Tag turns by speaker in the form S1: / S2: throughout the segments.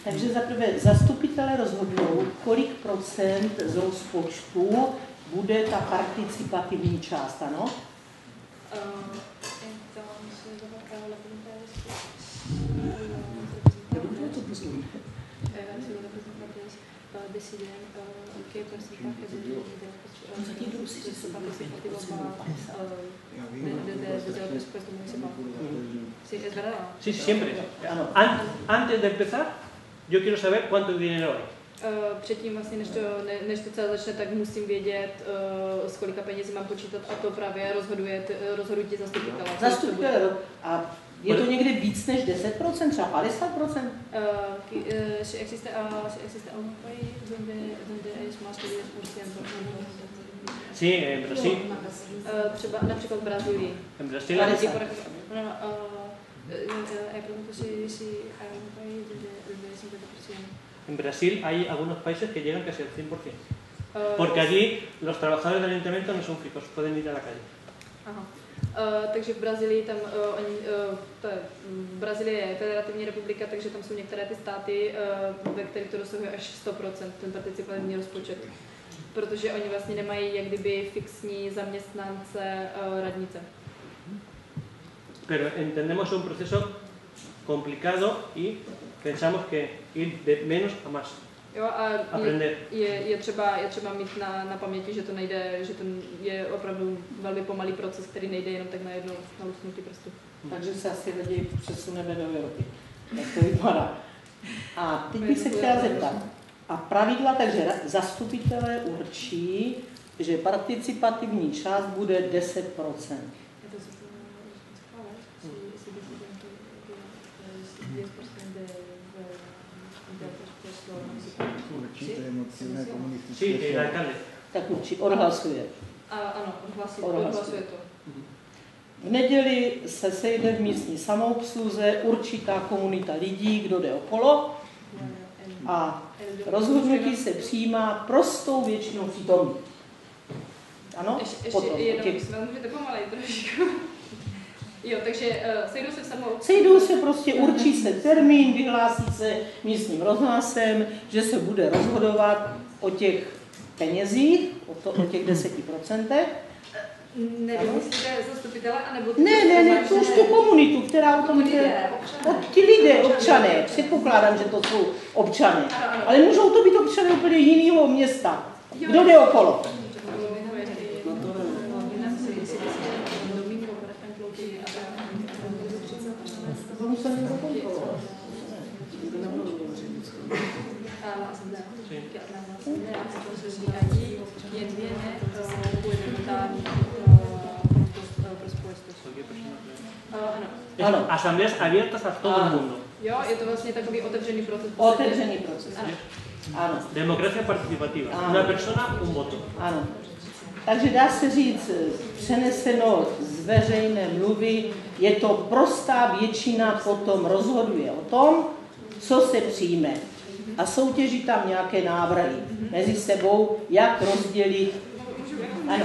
S1: Takže zaprvé zastupitelé rozhodují, kolik procent z rozpočtu bude ta participativní část, ano?
S2: Deciden qué porcentaje de del presupuesto municipal. Sí, es verdad.
S3: Sí, siempre. Antes de empezar, yo quiero saber cuánto dinero hay.
S2: Předtím vlastně, než to celé začne, tak musím vědět, s kolika penězi mám počítat, a to právě rozhodují ti zastupitelé.
S1: Zastupitelé. A je to někdy víc než 10%, třeba 50%?
S2: Si existe algún país donde es más que 10%.
S3: Sí, en Brasil.
S2: Třeba například v Brazílii.
S3: En Brasil.
S2: Pregunto si hay algún país donde es 50%.
S3: En Brasil hay algunos países que llegan casi al 100%. Porque allí los trabajadores del ayuntamiento no son fijos, pueden ir a la calle.
S2: Aha. Takže v Brazílii Brazílie je federativní republika, takže tam jsou některé ty státy, ve kterých to dosahuje až 100%, ten participativní rozpočet. Protože oni vlastně nemají jak kdyby fixní zaměstnance radnice.
S3: Pero entendemos un proceso complicado y pensamos que ir de menos a más.
S2: Jo, a je třeba mít na paměti, že to nejde, že to je opravdu velmi pomalý proces, který nejde jenom tak najednou na lusknutí prstu.
S1: Takže se asi raději přesuneme do Evropy. Jak to vypadá. A teď bych se chtěla zeptat. A pravidla, takže zastupitelé určí, že participativní část bude 10%.
S3: Sí, el alcalde.
S1: Tak určí, odhlasuje.
S2: Ano, odhlasuje to.
S1: V neděli se sejde v místní samoobsluze určitá komunita lidí, kdo jde okolo, a rozhodnutí se přijímá prostou většinou přítomných. Ano?
S2: Můžete pomalej trošku. Jo, takže sejdou se v samoobsluze.
S1: Sejdou se prostě, určí se termín, vyhlásí se místním rozhlasem, že se bude rozhodovat o těch penězích, o těch 10%.
S2: Nemyslíte zastupitele, anebo...
S1: Ne, to už tu komunitu, která o tom jde. Ti lidé, občané, předpokládám, že to jsou občané. Ale můžou to být občané úplně jiného města. Kdo jde okolo?
S3: Ano. Asambleas abiertas a todo el mundo.
S2: Jo, je to vlastně takový otevřený proces.
S1: Otevřený proces. Ano.
S3: Democracia participativa. Ano. Una persona, un voto.
S1: Ano. Takže dá se říct, přeneseno z veřejné mluvy, je to prostá většina potom rozhoduje o tom, co se přijme. A soutěží tam nějaké návrhy mezi sebou, jak rozdělit. Ano.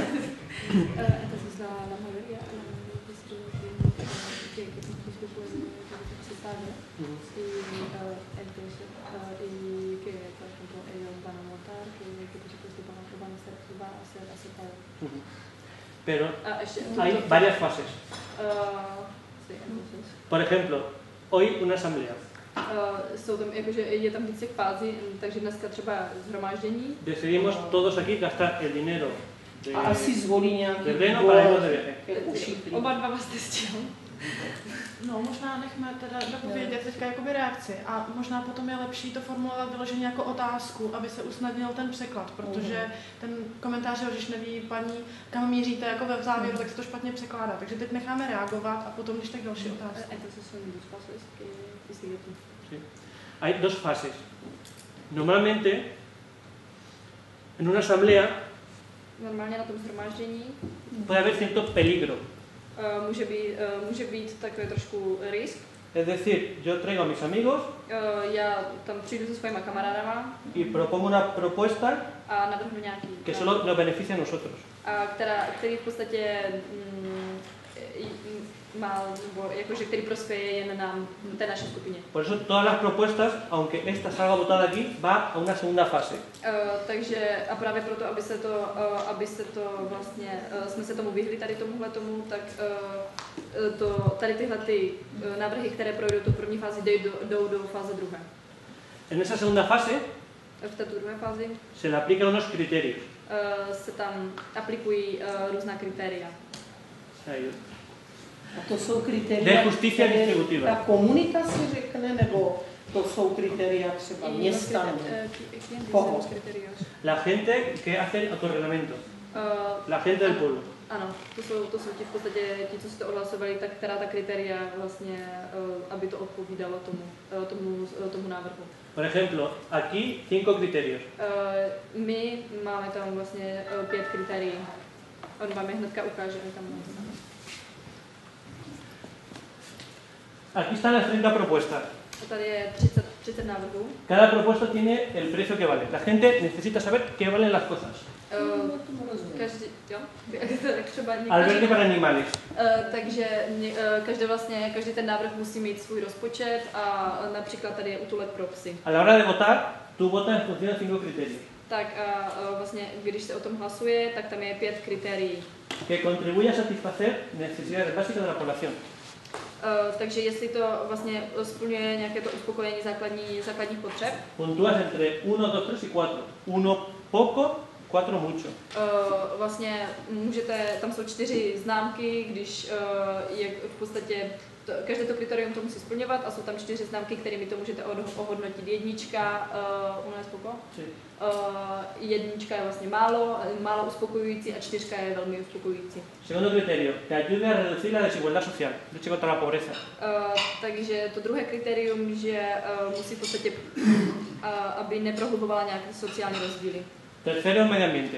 S3: Pero hay varias fases. Por ejemplo, hoy una asamblea.
S2: Jsou tam, jakože je tam více fází, takže dneska třeba shromáždění.
S3: Decidimos todos aquí gastar el dinero
S1: a asi zvolí nějaký
S2: Oba dva vás testil.
S4: No, možná nechme teda dopovědět teďka jakoby reakci a možná potom je lepší to formulovat vyloženě jako otázku, aby se usnadnil ten překlad, protože ten komentář, když neví paní, kam míříte jako ve závěru, tak se to špatně překládá. Takže teď necháme reagovat a potom když tak další otázky.
S3: Sí. Hay dos fases. Normalmente, en una asamblea,
S2: normálně na tom shromáždění
S3: puede haber cierto peligro.
S2: Může být takový trošku risk.
S3: Es decir, yo traigo a mis amigos,
S2: já tam přijdu se svýma kamarádama
S3: y propongo una propuesta
S2: a navrhnu nějaký,
S3: que solo nos beneficia a nosotros.
S2: Který v podstatě nebo jakože který prospěje jen nám, té naší skupině.
S3: Por eso todas las propuestas, aunque esta salga votada aquí, va a una segunda fase.
S2: Takže a právě proto, aby se to vlastně, jsme se tomu vyhli tady tomuhle tomu, tak tady tyhle ty návrhy, které projdou tu první fázi, jdou do fáze druhé.
S3: En esa segunda fase
S2: V této druhé fázi
S3: se le aplican unos criterios.
S2: se tam aplikují různá kritéria.
S1: A to jsou kritéria,
S3: de justicia distributiva.
S1: Ta komunita si řekne, nebo to jsou kritéria třeba města nebo koho?
S3: La gente que hace el autorreglamento. La gente del pueblo.
S2: Ano, to jsou ti v podstatě ti, co si to odhlasovali, tak která ta kritéria vlastně, aby to odpovídalo tomu návrhu.
S3: Por ejemplo, aquí 5 criterios.
S2: My máme tam vlastně 5 kritérií. On vám je hnedka ukáže, tam
S3: Aquí están las 30 propuestas.
S2: tady je 30 návrhů.
S3: Cada propuesta tiene el precio que vale. La gente necesita saber qué valen las cosas.
S2: Každý, jo? Třeba
S3: Albergue para animales.
S2: Takže každý ten návrh musí mít svůj rozpočet a například tady je útulek pro psy.
S3: A la hora de votar, tú votas en función de 5 criterios.
S2: Tak a vlastně, když se o tom hlasuje, tak tam je 5 kritérií.
S3: Que contribuye a satisfacer necesidades básicas de la población.
S2: Takže jestli to vlastně splňuje nějaké to uspokojení základních potřeb.
S3: Puntúas entre 1, 2, 3 y 4. 1 poco, 4 mucho.
S2: Vlastně můžete, tam jsou 4 známky, když je v podstatě každé to kritérium to musí splňovat a jsou tam 4 známky, kterými to můžete ohodnotit. Jednička, jednička je vlastně málo uspokojující a 4 je velmi uspokojující.
S3: Segundo criterio, que ayude a reducir la desigualdad social, lucha contra la pobreza.
S2: Takže to druhé kritérium, že musí v podstatě, aby neprohlubovala nějaké sociální rozdíly.
S3: Tercero, medio ambiente.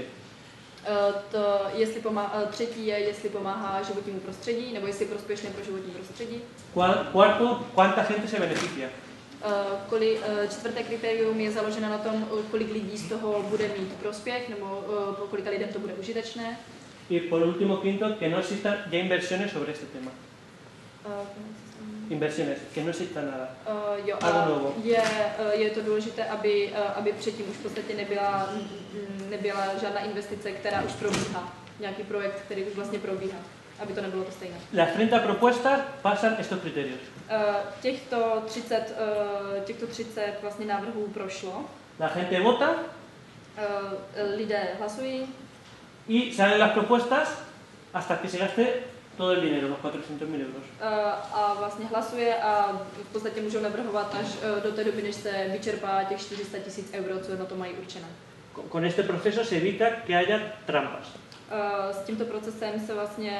S2: Třetí je, jestli pomáhá životnímu prostředí, nebo jestli je prospěšné pro životní prostředí.
S3: Cuarto, cuánta gente se beneficia.
S2: Čtvrté kritérium je založeno na tom, kolik lidí z toho bude mít prospěch, nebo kolika lidem to bude užitečné.
S3: Y por último, quinto, que no existan ya inversiones sobre este tema. Inversiones, que no exista nada. Algo nuevo.
S2: Je to důležité, aby předtím už v podstatě nebyla žádná investice, která už probíhá. Nějaký projekt, který už vlastně probíhá, aby to nebylo to stejné.
S3: Las 30 propuestas pasan estos criterios.
S2: Těchto 30 vlastně návrhů prošlo.
S3: La gente vota.
S2: Lidé hlasují.
S3: Y salen las propuestas hasta que se gaste todo el dinero, los 400.000 euros.
S2: A vlastně hlasuje a v podstatě můžou navrhovat až do té doby, než se vyčerpá těch 400 000 euro, co na to mají určené.
S3: Con este proceso se evita que haya trampas.
S2: S tímto procesem se vlastně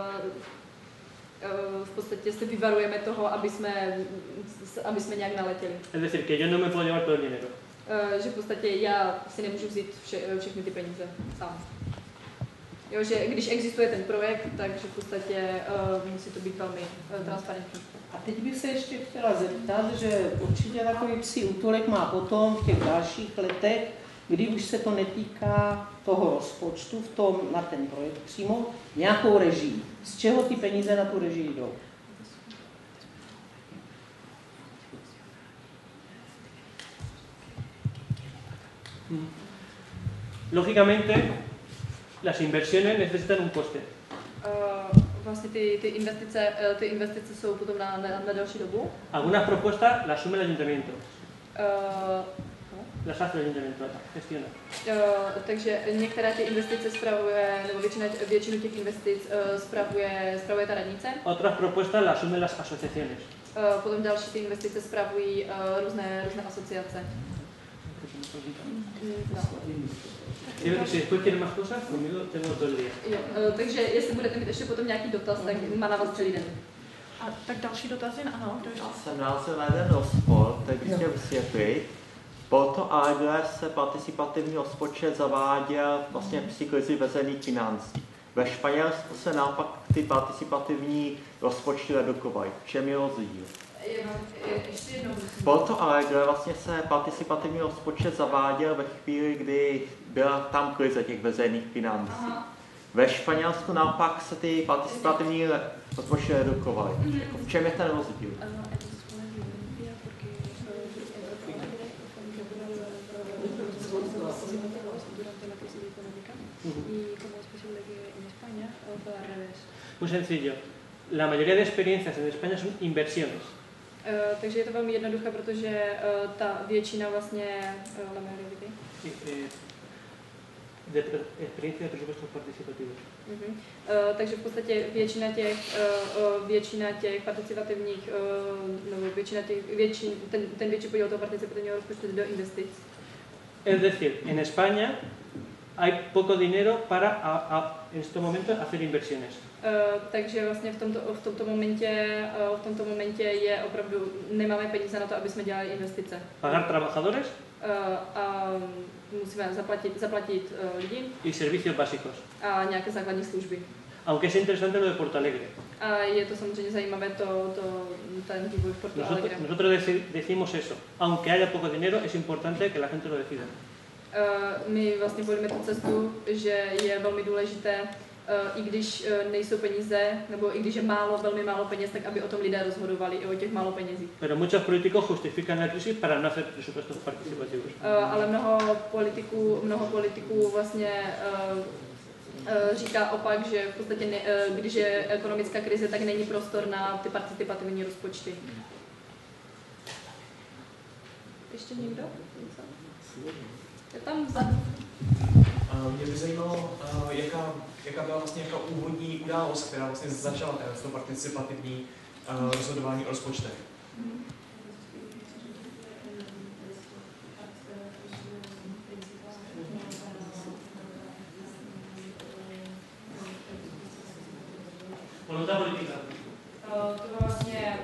S2: v podstatě se vyvarujeme toho, aby jsme nějak naletěli.
S3: Es decir, que yo no me puedo llevar todo el dinero.
S2: Že v podstatě já si nemůžu vzít všechny ty peníze sám. Jo, že když existuje ten projekt, takže v podstatě musí to být velmi transparentní.
S1: A teď bych se ještě chtěla zeptat, že určitě takový psí útulek má potom v těch dalších letech, kdy už se to netýká toho rozpočtu na ten projekt přímo, nějakou režii. Z čeho ty peníze na tu režii jdou?
S3: Lógicamente, las inversiones necesitan un coste.
S2: Vlastně ty investice jsou potom na další dobu.
S3: Algunas propuestas las asume el ayuntamiento. Las hace el ayuntamiento, gestiona.
S2: Takže některé ty investice spravuje, nebo většinu těch investic spravuje ta radnice.
S3: Otras propuestas las asumen las asociaciones.
S2: Potom další ty investice spravují různé asociace. No.
S3: Si después quieren más cosas, conmigo tengo todo el día.
S2: Jo, takže jestli budete mít ještě potom nějaký dotaz, tak má na vás celý den.
S4: A tak další dotazy? Ano,
S5: Já jsem nalezl na jeden rozpor, který bych chtěl vysvětlit. Porto Alegre se participativní rozpočet zaváděl vlastně při krizi veřejných financí. Ve Španělsku se naopak ty participativní rozpočty redukovaly. V čem je rozdíl? Porto Alegre vlastně se participativní rozpočet zaváděl ve chvíli, kdy byla tam krize těch veřejných financí. Ve Španělsku naopak se ty participativní rozpočty redukovaly. Jako v čem je ten rozdíl?
S3: Muy sencillo. La mayoría de experiencias en España son inversiones.
S2: Takže je to velmi jednoduché, protože ta většina vlastně
S3: De experiencia de presupuestos participativos.
S2: Takže v podstatě většina těch participativních, nebo ten větší podíl toho participativního rozpočtu do investic.
S3: Es decir, en España hay poco dinero para en este momento hacer inversiones.
S2: Takže vlastně v tomto momentě je opravdu, nemáme peníze na to, aby jsme dělali investice.
S3: Pagar trabajadores
S2: a musíme zaplatit lidi
S3: y servicios básicos.
S2: A nějaké základní služby.
S3: Aunque es interesante lo de Porto Alegre.
S2: A je to samozřejmě zajímavé ten vývoj v Porto Alegre.
S3: Nosotros decimos eso. Aunque haya poco dinero, es importante que la gente lo decida.
S2: My vlastně volíme tu cestu, že je velmi důležité, i když nejsou peníze, nebo i když je velmi málo peněz, tak aby o tom lidé rozhodovali i o těch málo penězích.
S3: Pero muchos políticos justifican la crisis para no hacer presupuestos participativos.
S2: Ale mnoho politiků vlastně říká opak, že v podstatě když je ekonomická krize, tak není prostor na ty participativní rozpočty. Ještě někdo? Je tam vzadu.
S6: Mě by zajímalo, jaká byla vlastně úvodní událost, která vlastně začala to participativní rozhodování o rozpočtech.
S3: Voluntad política.
S2: To bylo vlastně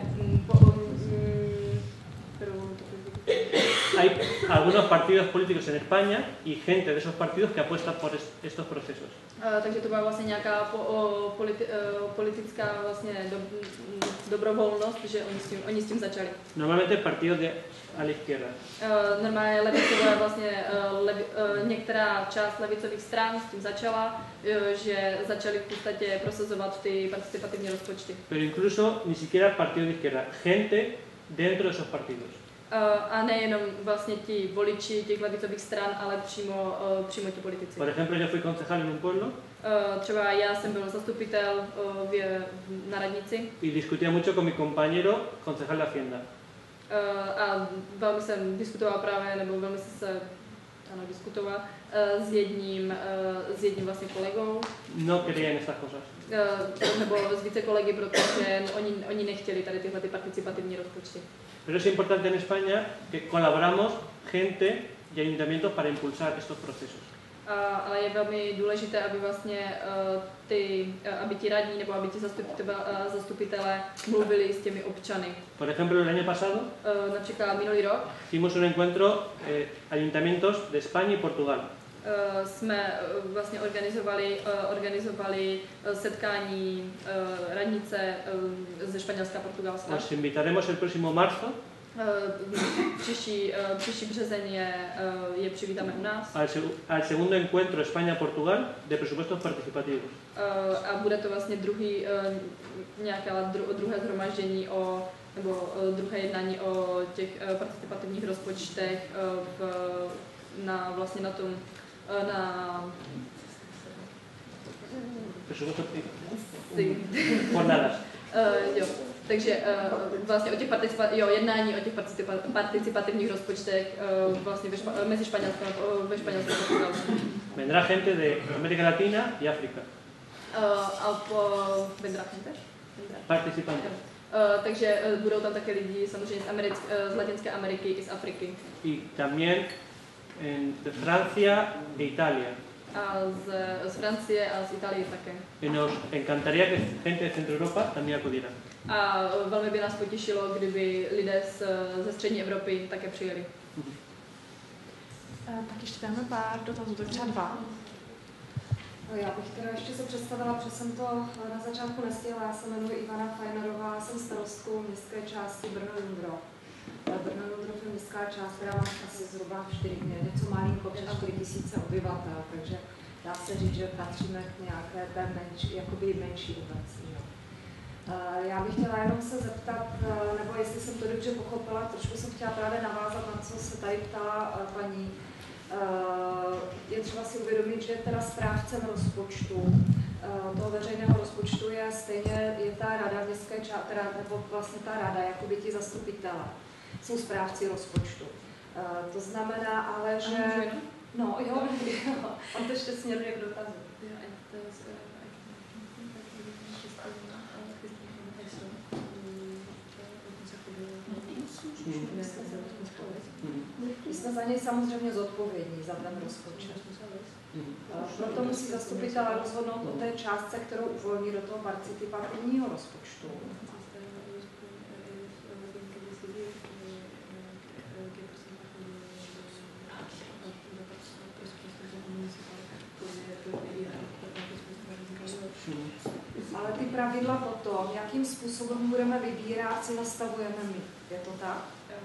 S3: Hay algunos partidos políticos en España y gente de esos partidos que apuesta por estos procesos.
S2: Takže to byla vlastně nějaká politická vlastně dobrovolnost, že oni s tím začali.
S3: Normalmente partidos a la izquierda.
S2: Normálně levicové vlastně některá část levicových stran s tím začala, že začali v podstatě prosazovat ty participativní rozpočty.
S3: Pero incluso ni siquiera partido de izquierda, gente dentro de esos partidos.
S2: A nejenom vlastně ti voliči těch levicových stran, ale přímo ti politici.
S3: Por ejemplo, yo fui concejal en un pueblo.
S2: Třeba já jsem byl zastupitel na radnici.
S3: Y discutía mucho con mi compañero concejal de Hacienda.
S2: A velmi jsem diskutoval právě, nebo velmi jsem diskutoval s jedním vlastně kolegou.
S3: No querían estas cosas.
S2: Nebo s více kolegy, protože oni nechtěli tady tyhle ty participativní rozpočty.
S3: Pero es importante en España que colaboramos gente y ayuntamientos para impulsar estos procesos.
S2: Ale je velmi důležité, aby vlastně aby ti radní nebo aby ti zastupitelé mluvili s těmi občany.
S3: Por ejemplo, el año pasado
S2: například minulý rok
S3: hicimos un encuentro ayuntamientos de España y Portugal.
S2: Jsme vlastně organizovali setkání radnice ze Španělska a Portugalska.
S3: Os invitaremos el próximo marzo.
S2: Příští březen je přivítáme u nás.
S3: Al segundo encuentro España-Portugal de presupuestos participativos.
S2: A bude to vlastně druhé shromáždění nebo druhé jednání o těch participativních rozpočtech vlastně na tom
S3: Jornadas.
S2: Jo. Takže vlastně o těch jednání o těch participativních rozpočtech vlastně mezi Španělskem a Portugalskem.
S3: Vendrá gente de América Latina y África.
S2: Vendrá gente?
S3: Participantes.
S2: Takže budou tam také lidi samozřejmě z Latinské Ameriky i z Afriky.
S3: Y también de Francia e Italia.
S2: A z Francie a z Itálie také.
S3: Y nos encantaría que gente de Centro Europa también acudiera.
S2: A velmi by nás potěšilo, kdyby lidé ze střední Evropy také přijeli.
S4: Tak ještě dáme pár dotazů, tak třeba 2.
S7: Já bych teda ještě se představila, protože jsem to na začátku nestihla. Já se jmenuji Ivana Fajnerová, jsem starostkou městské části Brno-Jundro. Brno-Jundro je městská část, která má asi zhruba něco malinko přes 4 000 obyvatel, takže dá se říct, že patříme k nějaké té menší obec. Já bych chtěla jenom se zeptat, nebo jestli jsem to dobře pochopila, trošku jsem chtěla právě navázat na co se tady ptala paní. Je třeba si uvědomit, že teda správcem rozpočtu, toho veřejného rozpočtu je stejně ta rada městské nebo vlastně ta rada, jakoby ti zastupitelé, jsou správci rozpočtu. To znamená ale, že... No jo, on to ještě směruje k dotazu. My jsme za něj samozřejmě zodpovědní, za ten rozpočet. Proto musí zastupitelé rozhodnout o té částce, kterou uvolní do toho participativního rozpočtu. Ale ty pravidla potom, jakým způsobem budeme vybírat, si nastavujeme my. Je to tak?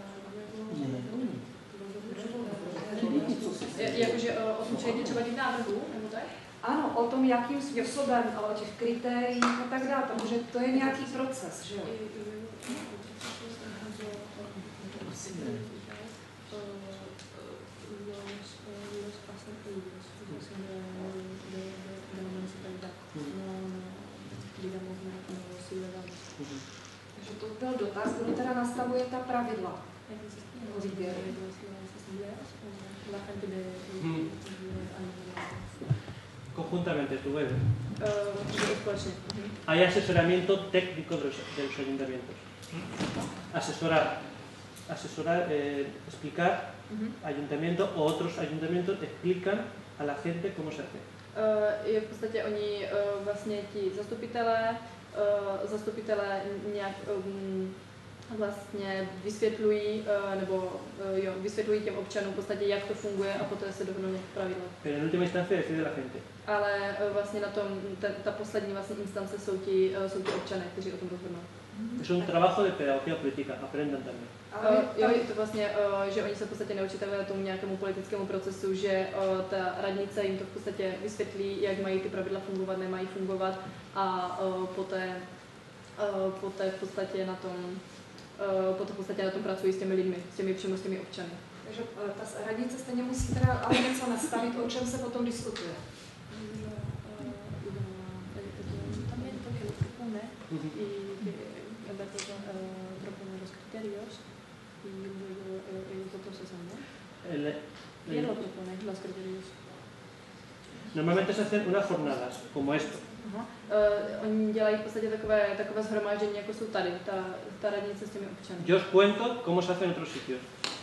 S2: Jakože o tom přejde třeba těch návrhů, nebo tak?
S7: Ano, o tom, jakým způsobem, ale o těch kritériích a tak dále, protože to je nějaký proces, že jo? Takže to byl dotaz, kdo teda nastavuje ta pravidla o výběru.
S3: Conjuntamente, tú ves. Hay asesoramiento técnico de los ayuntamientos. Asesorar, explicar, ayuntamiento o otros ayuntamientos explican a la gente cómo se hace.
S2: Je v podstatě oni vlastně ti zastupitelé nějak vlastně vysvětlují, nebo vysvětlují těm občanům v podstatě, jak to funguje a poté se dohodnou nějaké pravidla.
S3: Pero en última instancia decide la gente.
S2: Ale vlastně na tom, ta poslední vlastně instance jsou ti občané, kteří o tom rozhodnou.
S3: Es un trabajo de pedagogía política, aprendan también.
S2: Jo, je to vlastně, že oni se v podstatě naučí tomu nějakému politickému procesu, že ta radnice jim to v podstatě vysvětlí, jak mají ty pravidla fungovat, nemají fungovat a poté v podstatě na tom pracují s těmi lidmi, přímo s těmi občany.
S7: Takže ta radnice stejně musí teda ale něco nastavit, o čem se potom diskutuje.
S3: Normalmente se hacen unas jornadas, como esto.
S2: Oni dělají v podstatě takové shromáždění, jako jsou tady, ta radnice s těmi občany.
S3: Yo os cuento cómo se hace en otros sitios.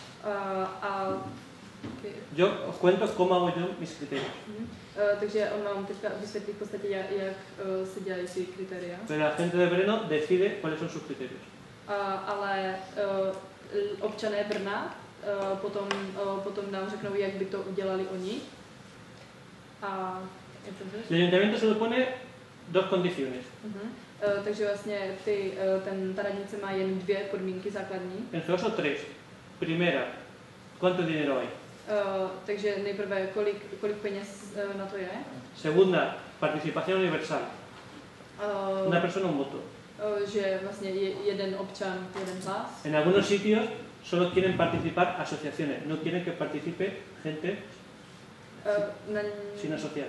S3: Yo os cuento cómo hago yo mis criterios.
S2: Takže on vám teďka vysvětlí v podstatě, jak se dělají ty kritéria.
S3: Pero la gente de Brno decide cuáles son sus criterios.
S2: Ale občané Brna potom nám řeknou, jak by to udělali oni.
S3: El ayuntamiento solo pone dos condiciones.
S2: Takže vlastně ta radnice má jen dvě podmínky základní.
S3: En su caso tres. Primera, ¿cuánto dinero hay?
S2: Takže nejprve, kolik peněz na to je.
S3: Segunda, participación universal. Una persona un voto.
S2: Že vlastně jeden občan, jeden hlas.
S3: En algunos sitios solo quieren participar asociaciones, no quieren que participe gente sin asociar.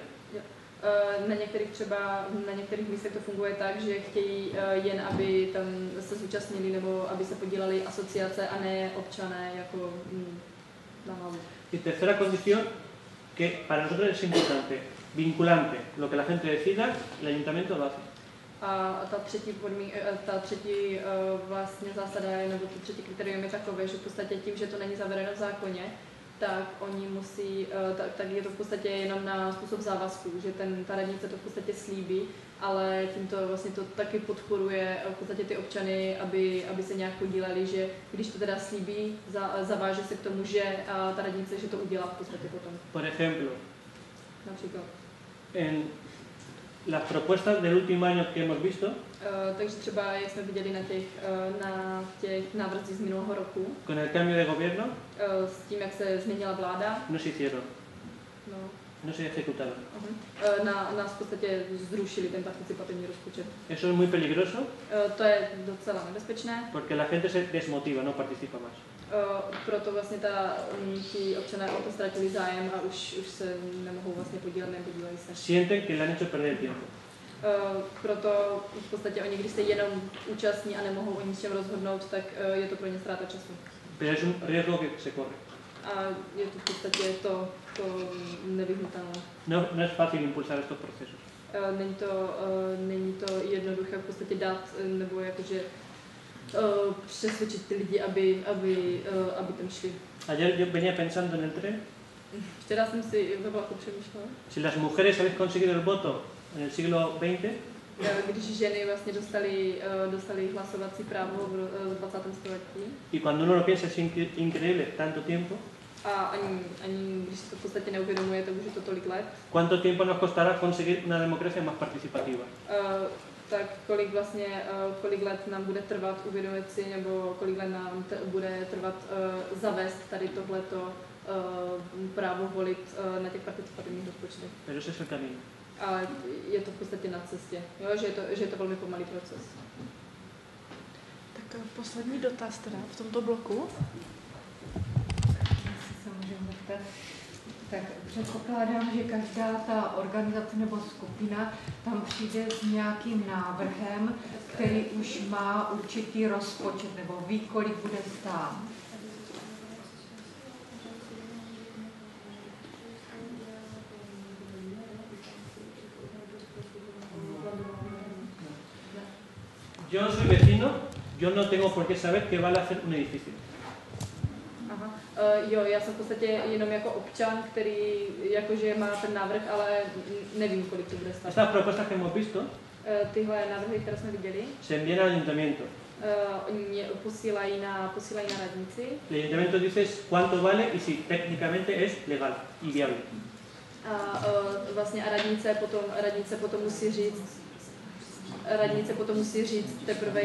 S2: Na některých místech to funguje tak, že chtějí jen, aby tam se zúčastnili nebo aby se podíleli asociace a ne občané jako na hlavu.
S3: Y tercera condición, que para nosotros es importante, vinculante, lo que la gente decida, el ayuntamiento lo hace.
S2: A ta třetí vlastně zásada nebo to třetí kritérium je takové, že v podstatě tím, že to není zavedeno v zákoně, tak oni musí, tak je to v podstatě jenom na způsob závazku, že ta radnice to v podstatě slíbí, ale tímto vlastně to taky podporuje v podstatě ty občany, aby se nějak podíleli, že když to teda slíbí, zaváže se k tomu, že ta radnice, že to udělá v podstatě potom.
S3: Por ejemplo,
S2: například.
S3: En las propuestas del último año que hemos visto,
S2: takže třeba, jak jsme viděli na těch návrzích z minulého roku,
S3: con el cambio de gobierno,
S2: s tím, jak se změnila vláda,
S3: no se hicieron.
S2: No.
S3: no se ejecutaba.
S2: Nás v podstatě zrušili ten participativní rozpočet.
S3: Eso es muy peligroso
S2: To je docela nebezpečné,
S3: porque la gente se desmotiva, no participa más.
S2: proto vlastně ti občané o to ztratili zájem a už se nemohou vlastně podílet, nepodílejí se.
S3: Sienten que le han hecho perder el tiempo.
S2: Proto v podstatě oni, když se jenom účastní a nemohou o ničem rozhodnout, tak je to pro ně ztráta času.
S3: Pero es un riesgo que se corre.
S2: A je to v podstatě to nevyhnutelné.
S3: No es fácil impulsar estos procesos.
S2: Není to jednoduché v podstatě dát, nebo jakože přesvědčit ty lidi, aby tam šli.
S3: Ayer yo venía pensando en el tren,
S2: Včera jsem si ve vlaku přemýšlela,
S3: si las mujeres habéis conseguido el voto en el siglo XX,
S2: když ženy vlastně dostali hlasovací právo v 20. století
S3: y cuando uno lo piensa es increíble tanto tiempo,
S2: a ani když si to v podstatě neuvědomujete, už je to tolik let,
S3: ¿cuánto tiempo nos costará conseguir una democracia más participativa?
S2: tak kolik let nám bude trvat uvědomit si, nebo kolik let nám bude trvat zavést tady tohleto právo volit na těch participativních rozpočtech.
S3: Pero ese es el camino.
S2: Ale je to v podstatě na cestě, jo? Že je to velmi pomalý proces.
S4: Tak poslední dotaz teda v tomto bloku.
S8: Se můžeme zeptat. Tak předpokládám, že každá ta organizace nebo skupina tam přijde s nějakým návrhem, který už má určitý rozpočet nebo ví, kolik bude stát.
S3: Yo soy vecino, yo no tengo por qué saber qué vale hacer un edificio.
S2: Jo, já jsem v podstatě jenom jako občan, který jakože má ten návrh, ale nevím, kolik to bude stát.
S3: Estas propuestas que hemos visto
S2: Tyhle návrhy, které jsme viděli,
S3: se envían al ayuntamiento.
S2: oni posílají na radnici.
S3: El ayuntamiento dice cuánto vale y si técnicamente es legal y viable.
S2: A vlastně radnice potom musí říct teprve,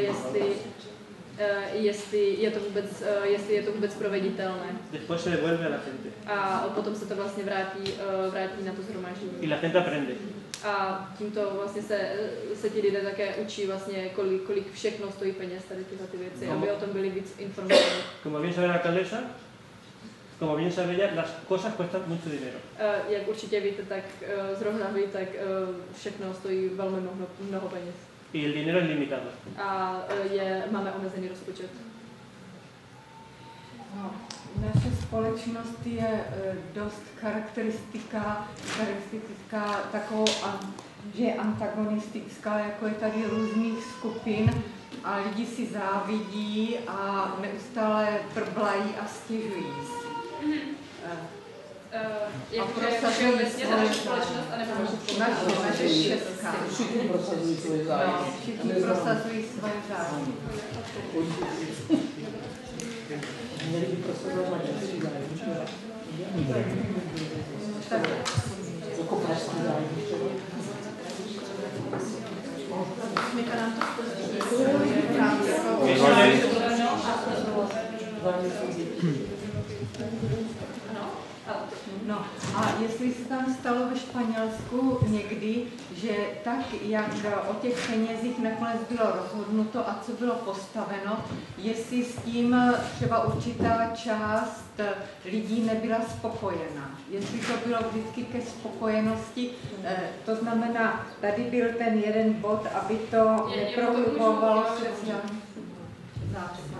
S2: jestli je to vůbec proveditelné.
S3: Después se devuelve a la gente.
S2: A potom se to vlastně vrátí na to shromáždění.
S3: Y la gente aprende.
S2: A tímto vlastně se ti lidé také učí vlastně, kolik všechno stojí peněz tady tyhle ty věci, aby o tom byli víc informovaní.
S3: Como bien sabe la alcaldesa, como bien sabe ella, las cosas cuestan mucho dinero.
S2: Jak určitě víte, tak zrovna vy, tak všechno stojí velmi mnoho peněz.
S3: Y el dinero es limitado.
S2: A máme omezený rozpočet.
S8: No, naše společnost je dost charakteristická takovou, že je antagonistická, jako je tady různých skupin a lidi si závidí a neustále prblají a stěžují si.
S2: Jakože obecně ta naše společnost, anebo
S8: naše česká.
S1: Všichni prosazují svoje zájmy.
S8: No, všichni prosazují svoje zájmy.
S1: Měli by prosazovat maďarský zájmy. Jako pražský zájmy.
S4: Smyka nám to spozdí.
S8: No a jestli se tam stalo ve Španělsku někdy, že tak, jak o těch penězích nakonec bylo rozhodnuto a co bylo postaveno, jestli s tím třeba určitá část lidí nebyla spokojena. Jestli to bylo vždycky ke spokojenosti, to znamená, tady byl ten jeden bod, aby to neprohlubovalo sociální zářez.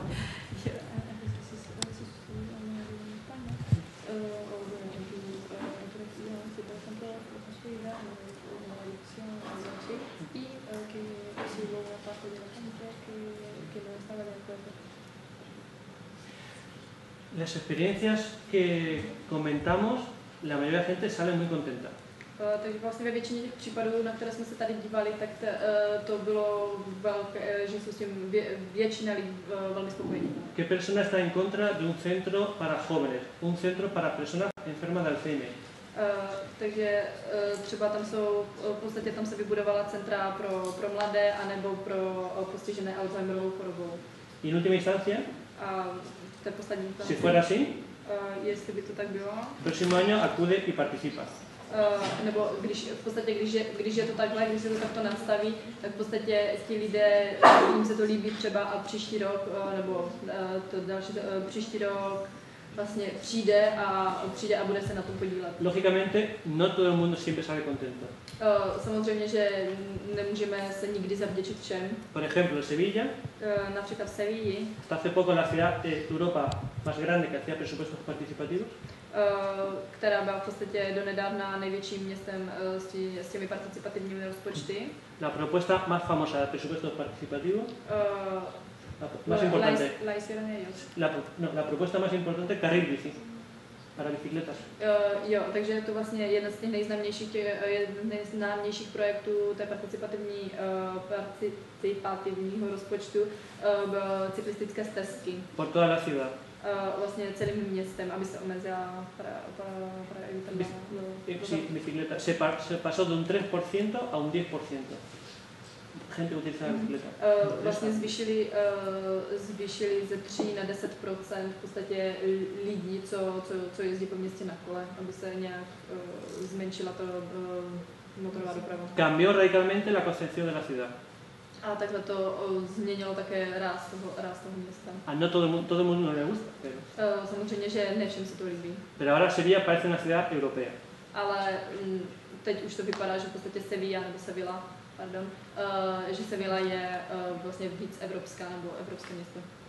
S3: Las experiencias que comentamos, la mayoría de la gente sale muy contenta.
S2: Takže vlastně ve většině těch případů, na které jsme se tady dívali, tak to bylo velké, že jsou s tím většina lidí velmi spokojení.
S3: ¿Qué persona está en contra de un centro para jóvenes, un centro para personas enfermas de Alzheimer?
S2: Takže třeba tam jsou, v podstatě tam se vybudovala centra pro mladé anebo pro postižené Alzheimerovou chorobou.
S3: Y en última instancia,
S2: A v té poslední
S3: si fuera así,
S2: jestli by to tak bylo,
S3: el próximo año acude y participa.
S2: nebo v podstatě, když je to takhle, když se to takto nastaví, tak v podstatě ti lidé, jim se to líbí třeba a příští rok, nebo příští rok vlastně přijde a bude se na tom podílet.
S3: Lógicamente, no todo el mundo siempre sale contento.
S2: Samozřejmě, že nemůžeme se nikdy zavděčit všem.
S3: Por ejemplo, Sevilla,
S2: Například v Sevilli,
S3: hasta hace poco la ciudad de Europa más grande que hacía presupuestos participativos,
S2: která byla v podstatě donedávna největším městem s těmi participativními rozpočty.
S3: la propuesta más famosa de presupuestos participativos, más importante, la propuesta más importante, carril bici, para bicicletas.
S2: Jo, takže je to vlastně jeden z těch nejznámějších projektů té participativního rozpočtu, cyklistické stezky.
S3: Por toda la ciudad.
S2: Vlastně celým městem, aby se omezila
S3: bicicleta. Se pasó de un 3% a un 10%. Gente utiliza la bicicleta.
S2: Vlastně zvýšili ze 3 na 10% v podstatě lidí, co jezdí po městě na kole, aby se nějak zmenšila to motorová doprava.
S3: Cambió radicalmente la concepción de la ciudad.
S2: A takhle to změnilo také ráz toho města.
S3: A no todo el mundo no le gusta, pero...
S2: Samozřejmě, že ne všem se to líbí.
S3: Pero ahora Sevilla parece una ciudad europea.
S2: Ale teď už to vypadá, že v podstatě Sevilla, že Sevilla je vlastně víc evropská nebo evropské město.